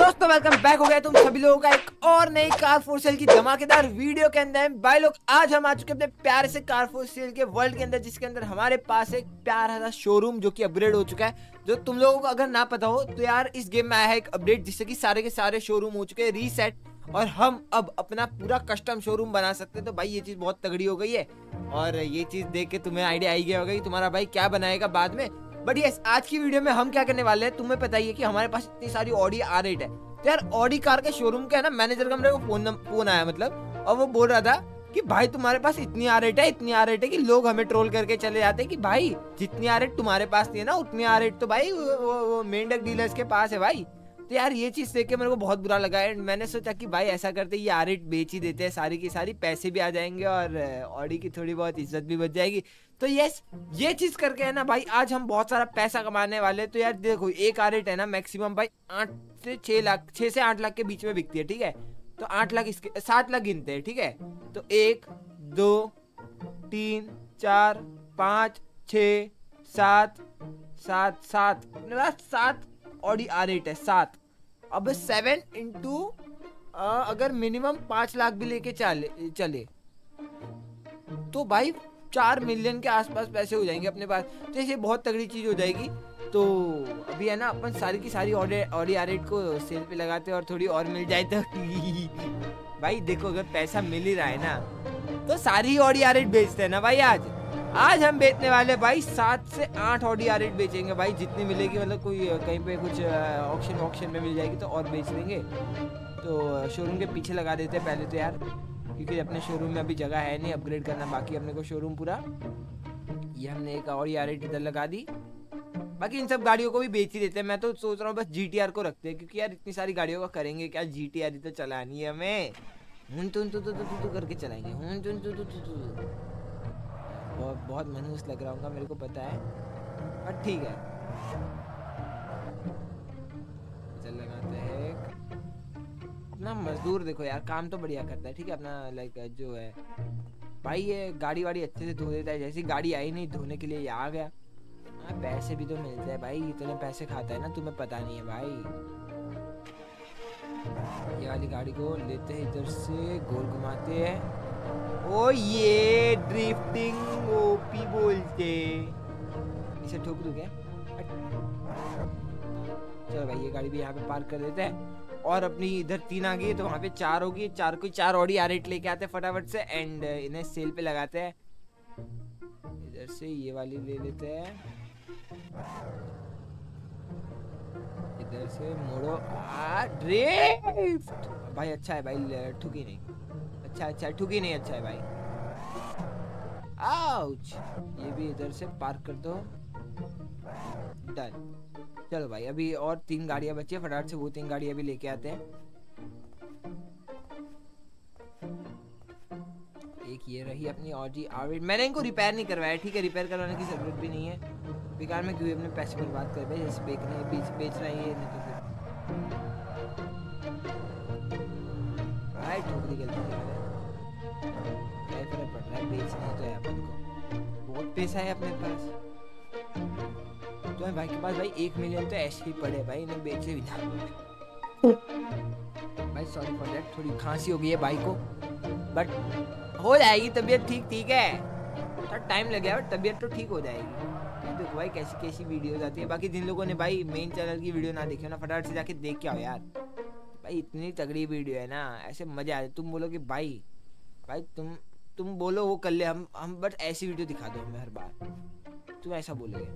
दोस्तों welcome back हो गया तुम सभी लोगों का एक और नई कार फॉर सेल की धमाकेदार वीडियो के अंदर। भाई लोग आज हम आ चुके अपने प्यारे से कार फॉर सेल के वर्ल्ड के अंदर, जिसके अंदर हमारे पास एक प्यारा सा शोरूम जो कि अपग्रेड हो चुका है। जो तुम लोगों को अगर ना पता हो तो यार इस गेम में आया है एक अपडेट जिससे कि सारे के सारे शोरूम हो चुके हैं रीसेट, और हम अब अपना पूरा कस्टम शोरूम बना सकते हैं। तो भाई ये चीज बहुत तगड़ी हो गई है और ये चीज देख के तुम्हें आइडिया आई गया होगा कि तुम्हारा भाई क्या बनाएगा बाद में। बट यस, आज की वीडियो में हम क्या करने वाले हैं तुम्हें पता ही है कि हमारे पास इतनी सारी ऑडी R8 है। तो यार ऑडी कार के शोरूम का है ना, मैनेजर का मेरे को फोन आया मतलब, और वो बोल रहा था कि भाई तुम्हारे पास इतनी R8 है, इतनी R8 है कि लोग हमें ट्रोल करके चले जाते हैं कि भाई जितनी R8 तुम्हारे पास नहीं है ना उतनी R8 तो भाई वो मेंढक डीलर्स के पास है भाई। तो यार ये चीज देख के मेरे को बहुत बुरा लगा एंड मैंने सोचा कि भाई ऐसा करते ये R8 बेच ही देते हैं सारी की सारी, पैसे भी आ जाएंगे और ऑडी की थोड़ी बहुत इज्जत भी बच जाएगी। तो यस, ये चीज करके है ना भाई आज हम बहुत सारा पैसा कमाने वाले। तो यार देखो एक R8 है ना मैक्सिमम भाई 8 से 6 लाख, 6 से 8 लाख के बीच में बिकती है, ठीक है। तो 8 लाख इसके 7 लाख गिनते हैं, ठीक है। तो 1 2 3 4 5 6 7 7 7 ऑडी R8 है 7। अब 7 इंटू अगर मिनिमम 5 लाख भी लेके चले तो भाई 4 मिलियन के आसपास पैसे हो जाएंगे अपने पास। तो ये बहुत तगड़ी चीज हो जाएगी। तो अभी है ना अपन सारी की सारी ऑडी R8 को सेल पे लगाते हैं और थोड़ी और मिल जाए तो भाई देखो अगर पैसा मिल ही रहा है ना तो सारी ऑडी R8 बेचते हैं ना भाई। आज हम बेचने वाले भाई 7 से 8 ऑडी R8 बेचेंगे भाई, जितनी मिलेगी मतलब कोई कहीं पे कुछ ऑक्शन में मिल जाएगी तो और बेच देंगे। तो शोरूम के पीछे लगा देते हैं पहले तो यार, क्योंकि अपने शोरूम में अभी जगह है नहीं, अपग्रेड करना बाकी अपने को शोरूम पूरा। ये हमने एक ऑडी R8 इधर लगा दी, बाकी इन सब गाड़ियों को भी बेच ही देते हैं। मैं तो सोच रहा हूँ बस GTR को रखते हैं, क्योंकि यार इतनी सारी गाड़ियों का करेंगे क्या, GTR ही तो चलानी है हमें। करके चलाएंगे बहुत मनहूस लग रहा होगा मेरे को पता है, पर ठीक है चल लगाते हैं। अपना मजदूर देखो यार काम तो बढ़िया करता है, ठीक है। अपना लाइक जो है भाई ये गाड़ी वाड़ी अच्छे से धो देता है, जैसी गाड़ी आई नहीं धोने के लिए ये आ गया। पैसे भी तो मिलते हैं भाई, इतने पैसे खाता है ना तुम्हें पता नहीं है भाई। ये वाली गाड़ी को लेते हैं इधर से, गोल घुमाते हैं। ओ ये ड्रिफ्टिंग ओपी बोलते, इसे ठोक दूं क्या? चलो भाई ये गाड़ी भी यहाँ पे पार्क कर देते हैं और अपनी इधर 3 आ गई तो वहाँ पे 4 होगी। 4 को 4 ऑडी R8 लेके आते हैं फटाफट से एंड इन्हें सेल पे लगाते हैं। इधर से ये वाली ले लेते हैं, इधर से मोड़ो ड्रिफ्ट। भाई अच्छा है भाई, ठुकी नहीं, अच्छा ठुकी नहीं, अच्छा है भाई। आउच, ये भी इधर से पार्क कर दो, डन। चलो भाई अभी और 3 गाड़ियां बची है, फटाफट से वो 3 गाड़ियां भी लेके आते हैं। एक ये रही अपनी ऑडी R8, मैंने इनको रिपेयर नहीं करवाया, ठीक है। रिपेयर करवाने की जरूरत भी नहीं है, बेकार में क्यों अपने पैसे बर्बाद कर भाई, जैसे बेच रहा है ये नहीं तो फिर भाई ठोकरी गलती है। क्या फर्क पड़ रहा है, बेचना तो है अपन को, बहुत पैसा है अपने पास। तो भाई के पास भाई 1 मिलियन तो ऐसे ही पड़े भाई, इन्हें बेचे भी ना भाई। सॉरी फॉर दैट, थोड़ी खांसी हो गई है भाई को, बट हो जाएगी तबीयत ठीक है। थोड़ा टाइम लग गया बट तबीयत तो ठीक हो जाएगी। देखो भाई कैसी कैसी वीडियोस आती है। बाकी जिन लोगों ने भाई मेन चैनल की वीडियो ना देखी ना फटाफट से जाके देख के आओ यार भाई, इतनी तगड़ी वीडियो है ना, ऐसे मजे आते। तुम बोलो कि भाई तुम बोलो वो कर ले, हम बट ऐसी वीडियो दिखा दो हमें हर बार, तुम ऐसा बोलोगे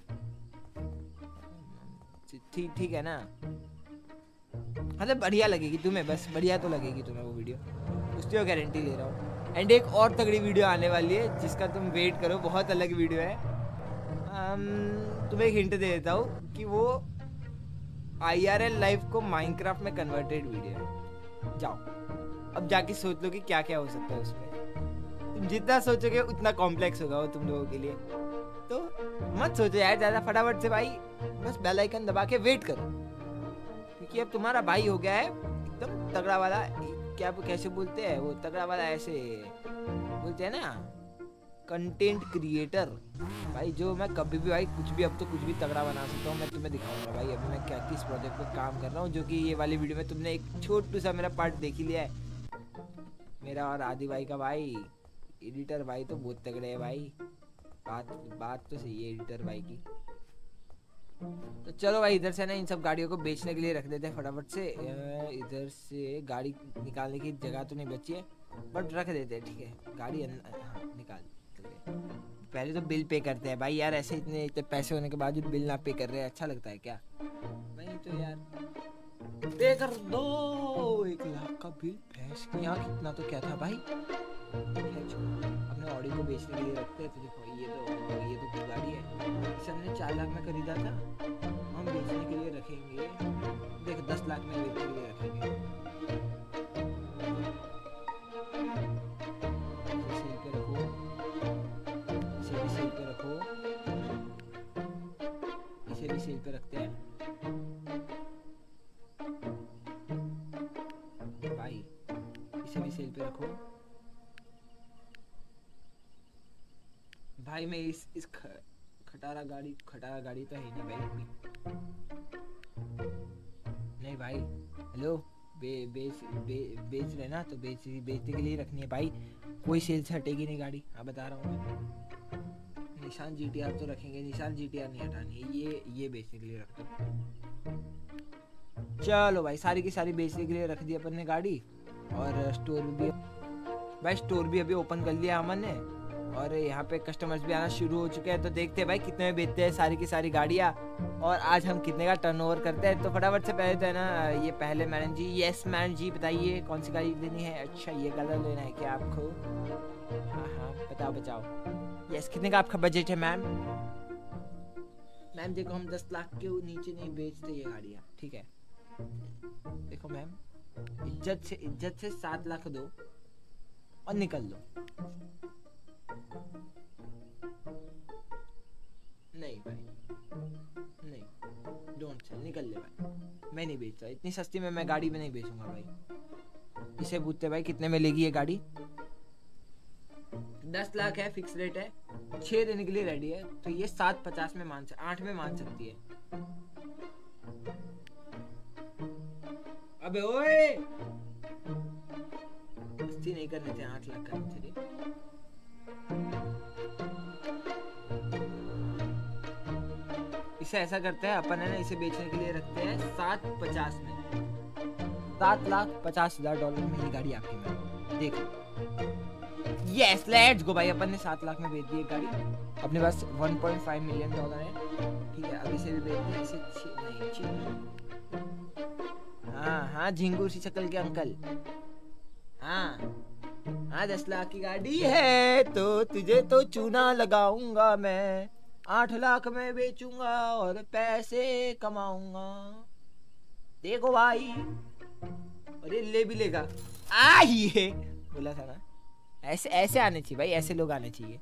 ठीक है ना, मतलब बढ़िया लगेगी तुम्हें, बस बढ़िया तो लगेगी तुम्हें वो वीडियो, उसकी गारंटी ले रहा हूँ। एंड एक और तगड़ी वीडियो आने वाली है जिसका तुम वेट करो, बहुत अलग वीडियो है। तुम्हें एक हिंट दे देता हूँ कि वो IRL लाइव को माइनक्राफ्ट में कन्वर्टेड वीडियो है। जाओ अब जाके सोच लो कि क्या क्या हो सकता है उसमें। तुम जितना सोचोगे उतना कॉम्प्लेक्स होगा वो तुम लोगों के लिए, तो मत सोचो यार ज्यादा, फटाफट से भाई बस बेल आइकन दबा के वेट करो, क्योंकि अब तुम्हारा भाई हो गया है एकदम तगड़ा वाला। क्या कैसे बोलते हैं वो तगड़ा वाला, ऐसे बोलते हैं ना, कंटेंट क्रिएटर भाई, जो मैं कभी भी भाई कुछ भी, अब तो कुछ भी तगड़ा बना सकता हूँ। मैं तुम्हें दिखाऊंगा भाई अभी मैं क्या किस प्रोजेक्ट पर काम कर रहा हूँ, जो कि ये वाली वीडियो में तुमने एक छोटू सा मेरा पार्ट देख ही लिया है। मेरा और आदि भाई का भाई एडिटर भाई तो बहुत तगड़े है भाई। बात तो सही है एडिटर भाई की। तो चलो भाई इधर से ना इन सब गाड़ियों को बेचने के लिए रख देते हैं फटाफट से। इधर से गाड़ी निकालने की जगह तो नहीं बची है, बट रख देते हैं, ठीक है। गाड़ी हाँ निकाल दे। पहले तो बिल पे करते हैं भाई, यार ऐसे इतने पैसे होने के बावजूद बिल ना पे कर रहे हैं, अच्छा लगता है क्या? नहीं तो यार पे कर दो। 1 लाख का बिल, भैंस की यहाँ कितना तो क्या था भाई। अपने ऑडी को बेचने के लिए रखते हैं। तो देखो ये तो गाड़ी है, इसे हमने 4 लाख में खरीदा था, हम बेचने के लिए रखेंगे। देख 10 लाख में बेचने के लिए रखेंगे। सेल पे रखो, इसे भी सेल पे रखो, इसे भी सेल पे रखते हैं भाई, इसे भी सेल पे रखो भाई। मैं इस खटारा गाड़ी तो है नहीं भाई। नहीं भाई हेलो, बेच रहे ना, तो बेचने के लिए रखनी है भाई, कोई सेल से हटेगी नहीं गाड़ी, हाँ बता रहा हूँ मैं। निशान GTR तो रखेंगे, निशान GTR नहीं हटानी है, ये बेचने के लिए रख दो। चलो भाई सारी की सारी बेचने के लिए रख दी अपन ने गाड़ी। और स्टोर भी अभी ओपन कर लिया अमन ने, और यहाँ पे कस्टमर्स भी आना शुरू हो चुके हैं। तो देखते हैं भाई कितने में बेचते हैं सारी की सारी गाड़ियाँ, और आज हम कितने का टर्नओवर करते हैं। तो फटाफट से पहले तो है ना ये पहले madam ji, yes madam ji बताइए कौन सी गाड़ी लेनी है? अच्छा ये कलर लेना है क्या आपको? हाँ बताओ यस, कितने का आपका बजट है मैम? मैम देखो हम 10 लाख के नीचे नहीं बेचते ये गाड़ियाँ, ठीक है। देखो मैम इज्जत से 7 लाख दो और निकल लो। नहीं भाई नहीं, डोंट सेल, निकल ले भाई, मैं नहीं बेचता इतनी सस्ती में, मैं गाड़ी में नहीं बेचूंगा भाई। इसे पूछते भाई कितने में लेगी ये गाड़ी? 10 लाख है, फिक्स रेट है, 6 देने के लिए रेडी है। तो ये 750 में 8 में मान सकती है। अबे ओए मस्ती नहीं करने थे, 8 लाख करने थे। इसे ऐसा करते हैं अपन है ना, इसे बेचने के लिए रखते हैं 750 में, $7,50,000 में ये गाड़ी आपकी में। देखो यस लेट्स गो भाई, अपन ने 7 लाख में बेच दी एक गाड़ी। अपने पास $1.5 मिलियन है, ठीक है। अभी से भी बेच दी इसे। हाँ झिंगूर सी शक्ल के अंकल, हाँ 10 लाख की गाड़ी है तो तुझे तो चूना लगाऊंगा मैं, 8 लाख में बेचूंगा और पैसे कमाऊंगा। देखो भाई, अरे ले भी लेगा। आइए बोला था ना, ऐसे आने चाहिए भाई, ऐसे लोग आने चाहिए।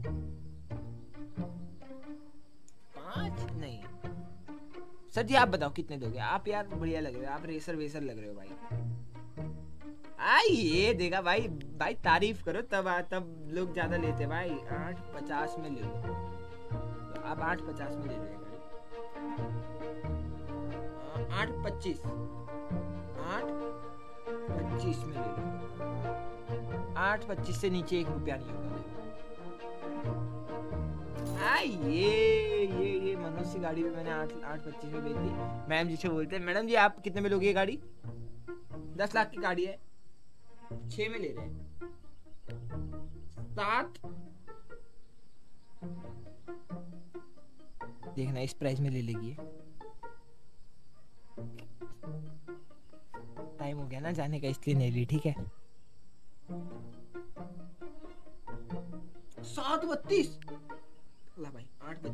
5 नहीं सर जी, आप बताओ कितने दोगे आप? यार बढ़िया लग रहे हो आप, रेसर वेसर लग रहे हो भाई। आइए देखा भाई, तारीफ करो तब लोग ज्यादा लेते भाई। 850 में ले लो, तो आप 850 में ले लो गाड़ी। 825 में ले लो, 825 से नीचे 1 रुपया नहीं होगा। ये मनोज सी गाड़ी भी मैंने 825 में बेच दी। मैम जी से बोलते हैं, मैडम जी आप कितने में लोगे ये गाड़ी? 10 लाख की गाड़ी है, 6 में ले रहे हैं। 7 देखना इस प्राइस में ले लेगी। टाइम हो गया ना जाने का, इसलिए नहीं ली, ठीक है। 732 ला भाई,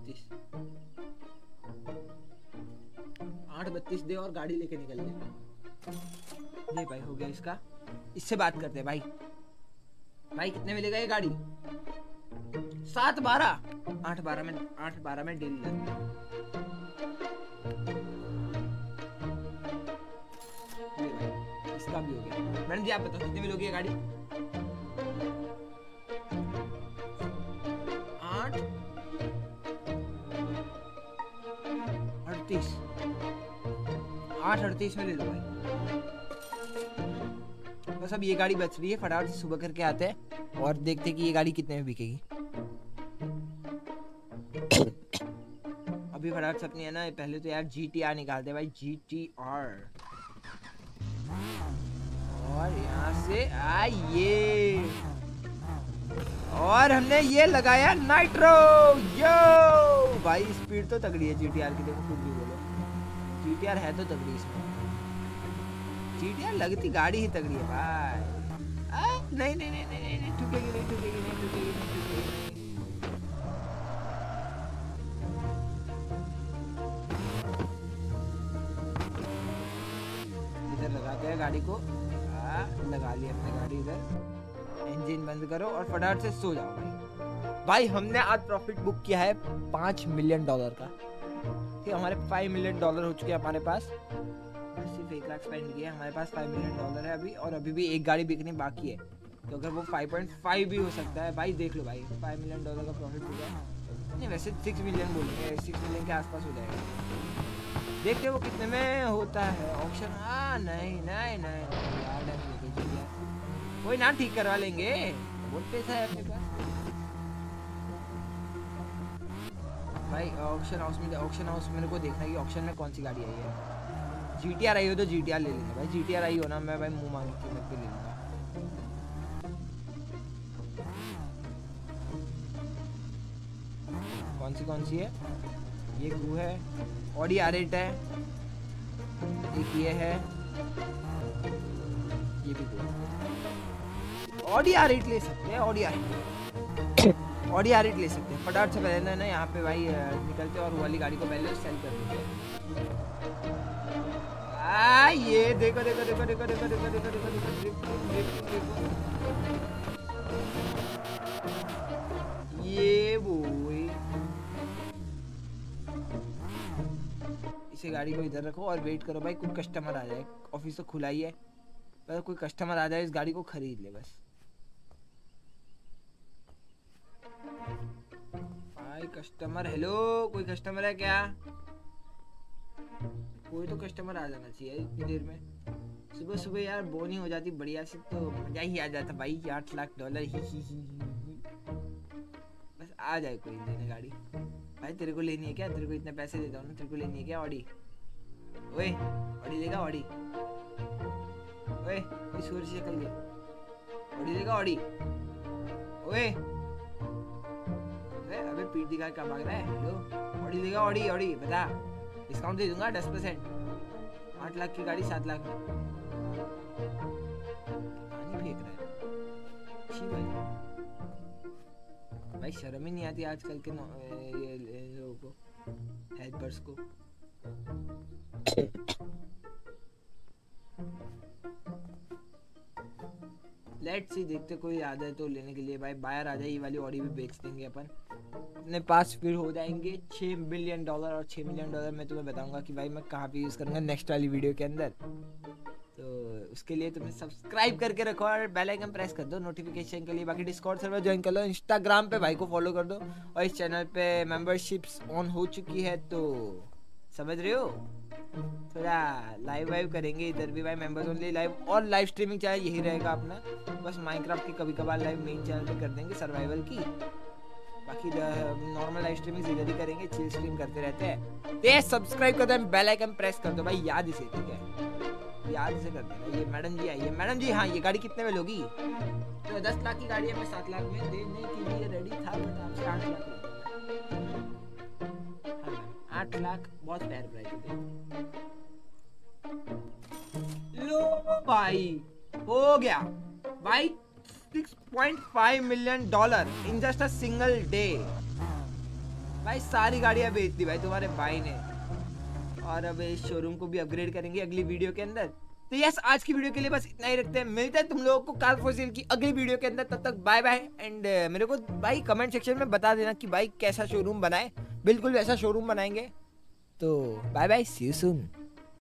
832 दे और गाड़ी लेके निकल ले भाई। हो गया इसका, इससे बात करते हैं भाई कितने मिलेगा ये गाड़ी? 712 812 में डील लगती है। इसका भी हो गया। मैडम जी आप बताओ कितने में लोगे ये गाड़ी? 8:38 में ले लो भाई। बस अब ये गाड़ी बच रही है, फटाफट से सुबह करके आते हैं और देखते हैं कि ये गाड़ी कितने में बिकेगी। अभी फटाफट से अपनी है ना, पहले तो यार GTR निकालते हैं भाई, GTR। और यहाँ से आइए, और हमने ये लगाया नाइट्रो। यो भाई स्पीड तो तगड़ी है GTR की, देखो कुछ भी बोलो, GTR है तो तगड़ी। इसमें GTR लगती गाड़ी ही तगड़ी है भाई। नहीं नहीं नहीं नहीं नहीं, ठुकेगी नहीं, ठुकेगी नहीं, ठुकेगी नहीं, ठुकेगी नहीं। इधर लगाते हैं गाड़ी को, लगा लिया अपने गाड़ी इधर। इंजन बंद करो और फटाफट से सो जाओ भाई। भाई हमने आज प्रॉफिट बुक किया है $5 मिलियन का। ठीक, हमारे $5 मिलियन हो चुके हैं हमारे पास। सिर्फ 1 लाख स्पेंड किया, हमारे पास $5 मिलियन है अभी, और अभी भी एक गाड़ी बिकनी बाकी है, तो अगर वो 5.5 भी हो सकता है भाई। देख लो भाई, $5 मिलियन का प्रॉफिट हुआ है। नहीं वैसे 6 मिलियन बोलेंगे, 6 मिलियन के आसपास हो जाएगा। देखते वो कितने में होता है ऑप्शन। नहीं नहीं नहीं कोई ना, ठीक करवा लेंगे, बहुत पैसा है अपने पास भाई। ऑक्शन हाउस मेरे को देखना है कि ऑक्शन में कौन सी गाड़ी आई है। GTR आई हो तो GTR ले लेंगे भाई। GTR आई हो ना, मैं भाई मुंह मांग के कीमत पे ले लूंगा। कौन सी है? ये क्रू है, ऑडी R8 है, एक ये है, ये भी क्रू। ऑडी R8 ले सकते हैं, ऑडी R8 ले सकते हैं। फटाफट से पहले ना यहाँ पे भाई निकलते हैं और वो वाली गाड़ी को पहले सेल कर देते हैं। ये देखो देखो देखो देखो देखो देखो देखो देखो देखो, ये बोई, इसे गाड़ी को इधर रखो और वेट करो भाई, कोई कस्टमर आ जाए। ऑफिस तो खुला ही है, बस कोई कस्टमर आ जाए, इस गाड़ी को खरीद ले बस। भाई कस्टमर, हेलो कोई कस्टमर है क्या? कोई तो कस्टमर आ जाना चाहिए इतनी देर में। सुबह सुबह यार बोनी हो जाती बढ़िया से, तो मजा ही आ जाता भाई। $8 लाख ही। बस आ जाए कोई लेने गाड़ी। भाई तेरे को लेनी है क्या? तेरे को इतने पैसे देता हूँ ना, तेरे को लेनी है क्या ऑडी? ओए ऑडी लेगा ऑडी? ओए सूरज से निकल गया, ऑडी लेगा ऑडी? ओए अबे पीठ दिखा क्या भाग रहा है? हेलो ऑडी लेगा ऑडी? ऑडी बता, डिस्काउंट दे दूंगा 10%। 8 लाख की गाड़ी 7 लाख में। पानी फेंक रहा है छी भाई शर्म ही नहीं आती आजकल के लोगों को, हेल्पर्स को। लेट्स सी, देखते कोई आ जाए तो लेने के लिए भाई। बायर आ जाए, ये वाली ऑडी भी बेच देंगे अपन, अपने पास फिर हो जाएंगे $6 मिलियन। और $6 मिलियन मैं तुम्हें बताऊंगा कि भाई मैं कहाँ पे यूज़ करूँगा नेक्स्ट वाली वीडियो के अंदर। तो उसके लिए तुम्हें सब्सक्राइब करके रखो और बेल आइकन प्रेस कर दो नोटिफिकेशन के लिए। बाकी डिस्कॉर्ड सर्वर ज्वाइन कर लो, इंस्टाग्राम पे भाई को फॉलो कर दो, और इस चैनल पे मेंबरशिप्स ऑन हो चुकी है, तो समझ रहे हो। थोड़ा लाइव वाइव करेंगे इधर भी भाई, मेंबर्स ओनली लाइव, और लाइव स्ट्रीमिंग चैनल यही रहेगा अपना। बस माइनक्राफ्ट की कभी कभार लाइव मेन चैनल पे कर देंगे, सर्वाइवल की। बाकी नॉर्मल लाइव स्ट्रीमिंग इधर ही करेंगे, चिल स्ट्रीम करते रहते हैं। तो सब्सक्राइब कर दो, बेल आइकन प्रेस कर दो भाई, याद इसे, ठीक है याद से कर देना। ये मैडम जी आई है, मैडम जी हाँ ये गाड़ी कितने में लोगी? तो 10 लाख की गाड़ी है, मैं 7 लाख में देने के लिए रेडी था, बट आपसे 8 लाख। हाँ 8 लाख बहुत फेयर प्राइस है। लो भाई हो गया भाई, $6.5 million in just a single day. भाई सारी गाड़ियां बेच दी भाई तुम्हारे भाई ने, और अब इस शोरूम को भी अपग्रेड करेंगे अगली वीडियो के अंदर। तो यस, आज की वीडियो के लिए बस इतना ही रखते हैं, मिलते हैं तुम लोगों को कार फॉर सेल की अगली वीडियो के अंदर। तब तक बाय बाय। एंड मेरे को भाई कमेंट सेक्शन में बता देना कि भाई कैसा शोरूम बनाए, बिल्कुल वैसा शोरूम बनाएंगे। तो bye bye, see you soon.